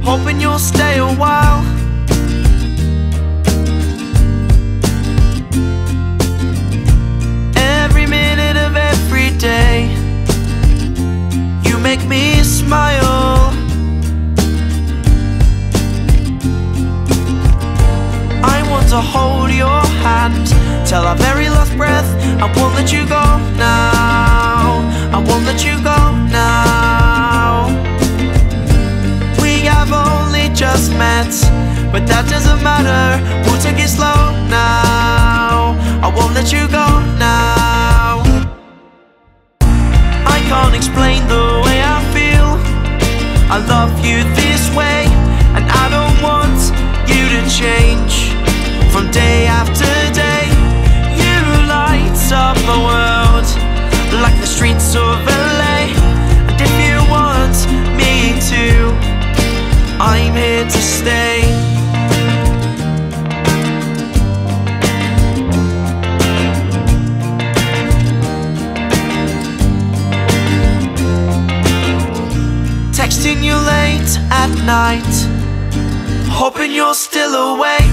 hoping you'll stay a while. Every minute of every day, you make me smile. I want to hold your hand till our very last breath. I won't let you go now. I won't let you go now. We have only just met, but that doesn't matter. We'll take it slow now. I won't let you go now. I can't explain the way I feel. I love you this way, and I don't want you to change. From day after day, you light up the world like the streets of LA. And if you want me to, I'm here to stay. Texting you late at night, hoping you're still awake.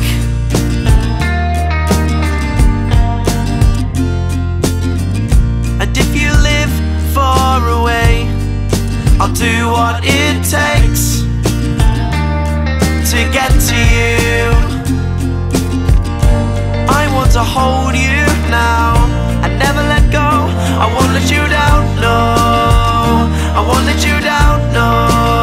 And if you live far away, I'll do what it takes to get to you. I want to hold you now and never let go. I won't let you down, no. I won't let you down, no.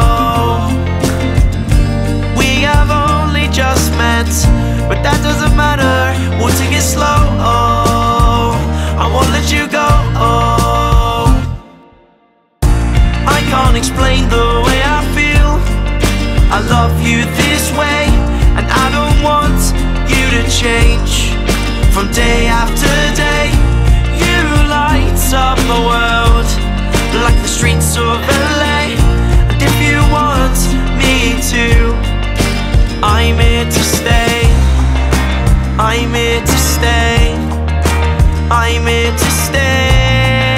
We have only just met, but that doesn't matter. We'll take it slow, oh. I won't let you go, oh. I can't explain the way I feel. I love you this way, and I don't want you to change. From day after day, you light up the world like the streets of LA. And if you want me to, I'm here to stay. I'm here to stay. I'm here to stay.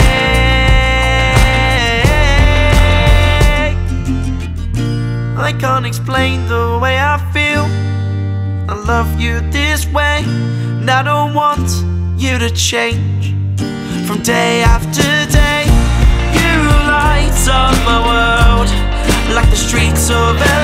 I can't explain the way I feel. I love you this way, and I don't want you to change. From day after day, you light up my world like the streets of LA.